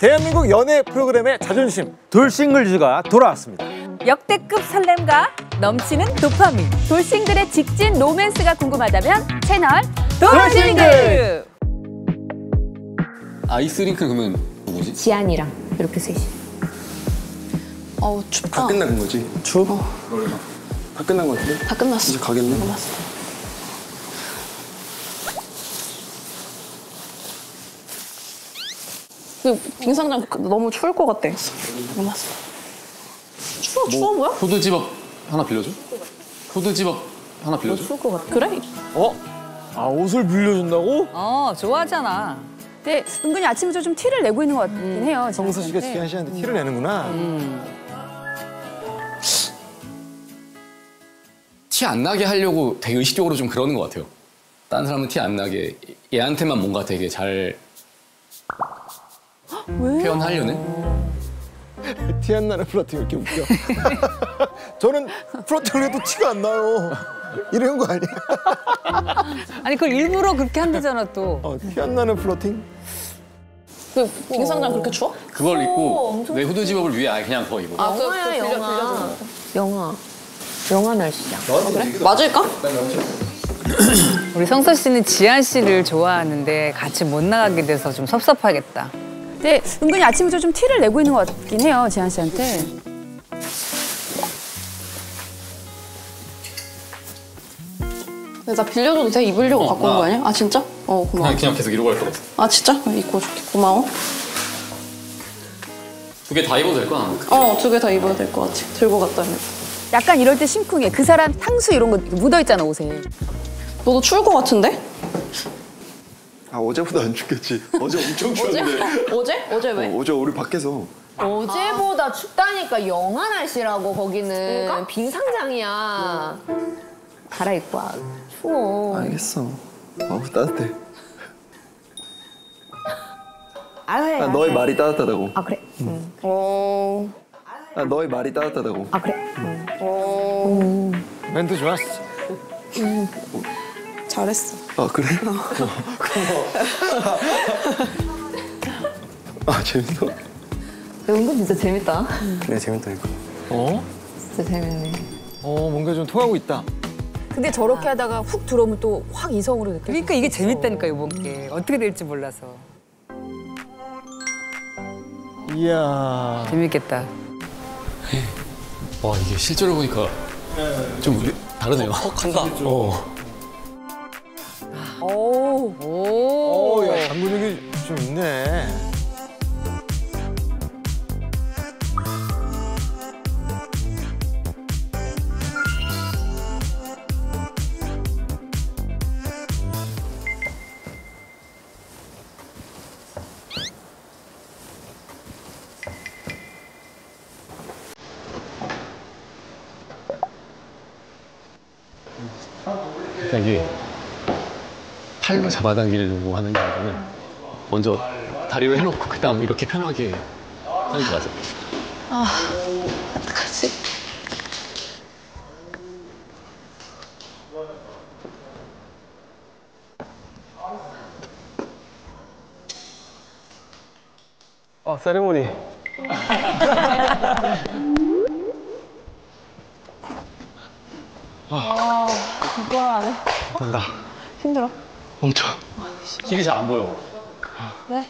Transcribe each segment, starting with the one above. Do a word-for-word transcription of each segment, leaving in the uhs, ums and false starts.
대한민국 연애 프로그램의 자존심 돌싱글즈가 돌아왔습니다. 역대급 설렘과 넘치는 도파민, 돌싱글의 직진 로맨스가 궁금하다면 채널 돌싱글! 아이스링크는 그러면 누구지? 지안이랑 이렇게 셋이. 어우 춥다. 다 끝난 거지? 추워? 어. 다 끝난 거 같은데? 다 끝났어. 이제 가겠네? 끝났어. 그 빙상장 너무 추울 것 같대. 끝났어. 추워 추워 뭐야? 후드집업 하나 빌려줘? 후드집업 하나 빌려줘? 추울 것 같아. 그래? 어? 아 옷을 빌려준다고? 어, 좋아하잖아. 근데 은근히 아침부터 좀 티를 내고 있는 것 같긴 음. 해요. 성서 씨가 지한 씨한테 티를 내는구나. 음. 티 안 나게 하려고 되게 의식적으로 좀 그러는 것 같아요. 다른 사람은 티 안 나게 얘한테만 뭔가 되게 잘 왜? 표현하려는? 티 안 나는 플러팅 이렇게 웃겨. 저는 플러팅을 해도 티가 안 나요. 이런 거 아니야? 아니 그걸 일부러 그렇게 한다잖아 또. 어, 티 안 나는 플러팅? 그 빙상장 그렇게 추워? 그걸 입고 내 후드집업을 위해 아예 그냥 더 입어. 아, 그, 그 빌려, 빌려줘. 영하. 영하 날씨야. 아, 그래? 맞을까? 우리 성서 씨는 지한 씨를 좋아하는데 같이 못 나가게 돼서 좀 섭섭하겠다. 근데 은근히 아침부터 좀 티를 내고 있는 것 같긴 해요, 지한 씨한테. 나 빌려줘도 돼? 입으려고 어, 갖고 온 거 아니야? 아 진짜? 어 고마워. 그냥, 그냥 계속 이러고 할 거라서. 아 진짜? 입고 줄게. 고마워. 두 개 다 입어도 될 거야? 어 두 개 다 입어야 될 것 같아. 들고 갔다 해. 약간 이럴 때 심쿵해. 그 사람 향수 이런 거 묻어있잖아, 옷에. 너도 추울 것 같은데? 아 어제보다 안 춥겠지. 어제 엄청 추웠는데. 어제? 어제 왜? 어, 어제 우리 밖에서. 어제보다 춥다니까 영하 날씨라고 거기는. 그러니까? 빙상장이야. 갈아입고 와. 추워. 알겠어. 어우 따뜻해. 알아 해. 아, 너의 말이 따뜻하다고. 아 그래? 응. 어... 아, 너의 말이 따뜻하다고. 아 그래? 응. 어... 멘트 좋았어. 잘했어. 아 그래? 아 재밌어. 은근 진짜 재밌다. 그래 재밌다니까. 어? 진짜 재밌네. 어 뭔가 좀 통하고 있다. 근데 저렇게 하다가 훅 들어오면 또 확 이성으로 느껴. 그러니까 이게 재밌다니까 이번 게 어떻게 될지 몰라서 이야. 재밌겠다. 와 이게 실제로 보니까 좀 다르네요. 한다. 어. 오. 오. 오, 야, 장근육이 좀 있네. 그러니까 이게 팔로 잡아당기려고 하는 게 아니라 먼저 다리로 해놓고 그 다음 이렇게 편하게 하는 게 맞아. 아... 어떡하지? 아 세레모니. 아... 이걸 안 해? 나 힘들어? 엄청. 길이 잘 안 보여. 네?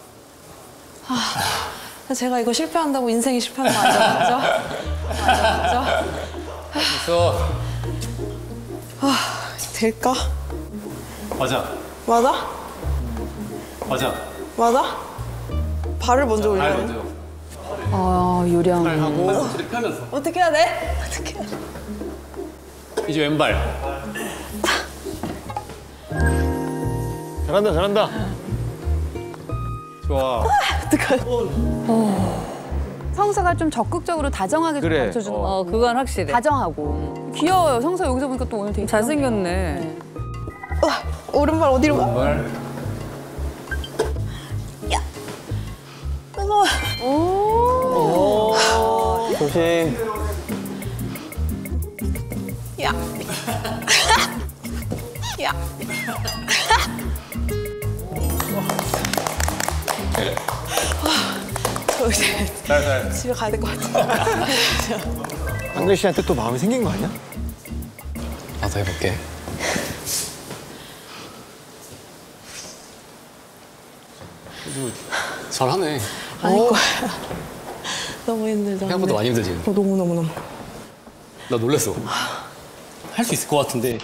아... 제가 이거 실패한다고 인생이 실패하는 거 아니죠? 맞아? 맞아? 맞아? 있어. 아... 될까? 맞아. 맞아? 맞아. 맞아? 발을 먼저 올려야 돼? 먼저. 아, 요령. 팔 하고 허리 펴면서. 어떻게 해야 돼? 어떻게 해야 돼? 이제 왼발. 잘한다, 잘한다. 좋아. 성서가 좀 적극적으로 다정하게 좀 그래. 가르쳐주는 거. 어 그건 확실해. 다정하고. 귀여워요. 성서 여기서 보니까 또 오늘 되게 잘생겼네. 어, 오른발 어디로 가? 왼발. 무서워. 오. 조심. 야. 야. 이제 집에 가야 될 것 같아. 강글 씨한테 또 마음이 생긴 거 아니야? 나도 해볼게. 잘하네. 아닐 거야. 너무 힘들다. 생각보다 많이 힘들지. 어, 너무 너무 너무. 나 놀랬어. 할 수 있을 것 같은데.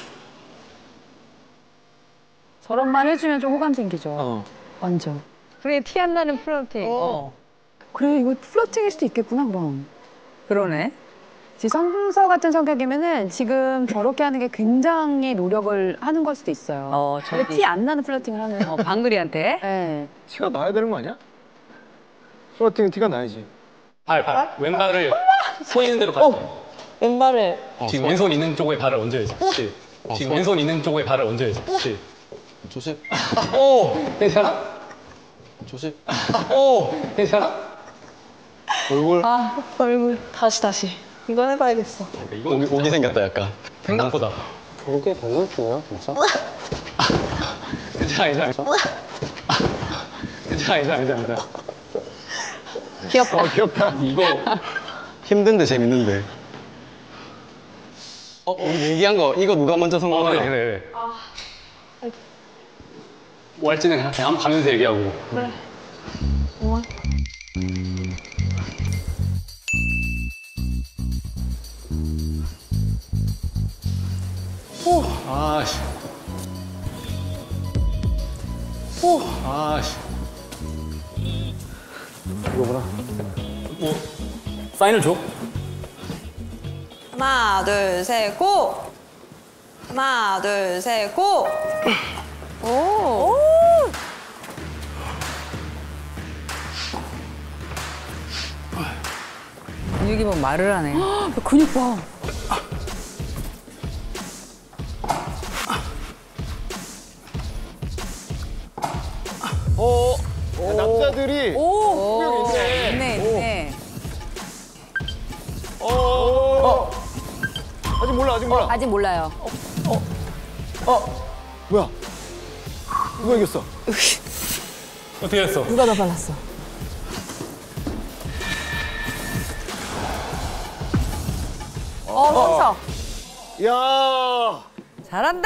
저런만 해주면 좀 호감 생기죠. 어. 완전. 그래 티 안 나는 플러팅. 어. 그래 이거 플러팅일 수도 있겠구나 그럼. 그러네. 성서 같은 성격이면은 지금 저렇게 하는 게 굉장히 노력을 하는 걸 수도 있어요. 어, 근데 저기- 티 안 나는 플러팅을 하는. 어, 방글이한테. 네. 티가 나야 되는 거 아니야? 플러팅은 티가 나야지. 발, 발. 왼발을 손 있는 대로 가. 어. 왼발을. 어, 지금 왼손 있는 쪽에 발을 얹어야지. 그렇지. 지금 왼손 있는 쪽에 발을 얹어야지. 그렇지. 조셉. 오! 괜찮아? 조셉. 오! 괜찮아? 얼굴. 아 얼굴. 다시 다시. 이건 해봐야겠어. 이거 오기, 오기 생겼다 약간. 생각보다. 저게 밸런스야 진짜? 괜찮아, 괜찮아. 괜찮아, 괜찮아, 괜찮아. 괜찮아. 귀엽다. 어, 귀엽다. 이거 힘든데 재밌는데. 어, 우리 얘기한 거 이거 누가 먼저 어, 성공하나? 그래, 그래, 그래. 뭐 할지는 그냥 한번 가면서 얘기하고. 그래. 어. 아씨. 오. 아씨. 이거구나. 뭐 사인을 줘? 하나 둘 셋 고. 하나 둘 셋 고. 오. 오. 근육이 뭐 말을 하네. 근육 봐. 어, 어, 남자들이 오. 분명 있네. 있네 있네. 어, 어. 아직 몰라, 아직 몰라. 아직 몰라요. 어, 뭐야? 누가 이겼어? 어떻게 했어? 누가 더 빨랐어? 어, 성서. 야, 잘한다.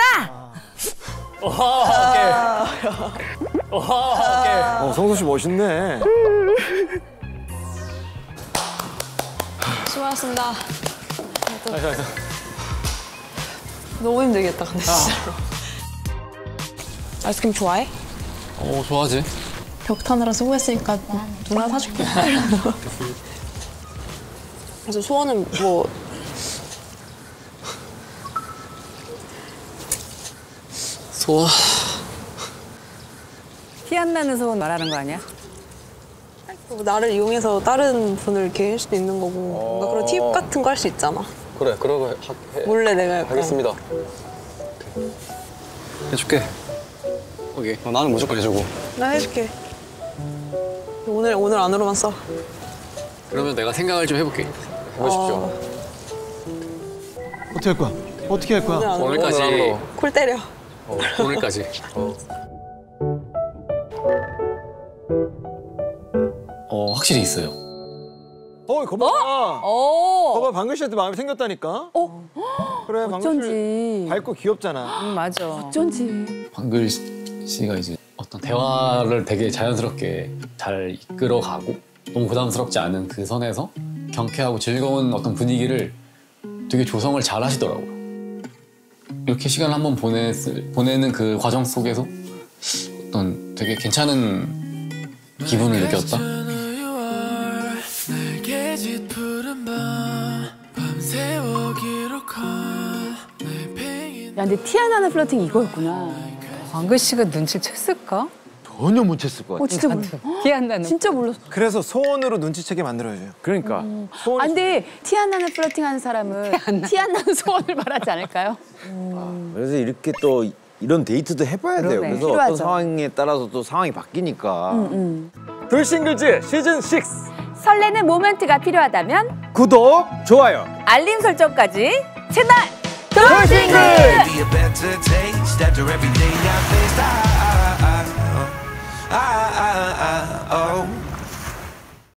오케이. 오케이. 어, 성서 씨 멋있네. 수고하셨습니다. 잘했어, 잘했어. 너무 힘들겠다 근데 진짜로. 아이스크림 좋아해? 오, 좋아하지. 벽타느라 수고했으니까 누나 사줄게. 그래서 소원은 뭐 소원. 티 안 나는 소원 말하는 거 아니야? 뭐 나를 이용해서 다른 분을 이렇게 할 수도 있는 거고 뭔가 그런 팁 같은 거 할 수 있잖아. 그래, 그런 거 해. 몰래 내가 약간 하겠습니다. 해줄게. 오케이. 어, 나는 무조건 해주고. 나 해줄게. 오늘 오늘 안으로만 써. 그러면 내가 생각을 좀 해볼게. 해보십시오. 어, 어떻게 할 거야? 어떻게 할 거야? 오늘 안으로. 오늘까지. 오늘 안으로. 콜 때려. 어, 오늘까지. 어, 확실히 있어요. 어, 거봐. 오. 거봐, 방글 씨한테 마음이 생겼다니까. 어. 그래, 방글 씨 어쩐지. 밝고 귀엽잖아. 응 맞아. 어쩐지. 방글 씨가 이제 어떤 대화를 되게 자연스럽게 잘 이끌어가고 너무 부담스럽지 않은 그 선에서 경쾌하고 즐거운 어떤 분위기를 되게 조성을 잘 하시더라고요. 이렇게 시간을 한번 보냈을, 보내는 그 과정 속에서 어떤 되게 괜찮은 기분을 느꼈다. 야, 근데 티 안 나는 플러팅 이거였구나. 방글 씨가 눈치를 챘을까? 전혀 못 챘을 것 같아. 어, 진짜 몰라. 티 안 나는. 진짜 몰랐어. 그래서 소원으로 눈치채게 만들어야죠. 그러니까. 소원. 아, 근데 티 안 나는 플러팅 하는 사람은 티 안 나는 소원을 말하지 않을까요? 그래서 이렇게 또 이런 데이트도 해봐야 돼요. 그러네. 그래서 필요하죠. 어떤 상황에 따라서 또 상황이 바뀌니까. 불싱글즈 시즌 육. 설레는 모멘트가 필요하다면 구독, 좋아요. 알림 설정까지 채널 돌싱글! be a better taste after everything I faced. I, I, I, I, I, I, oh.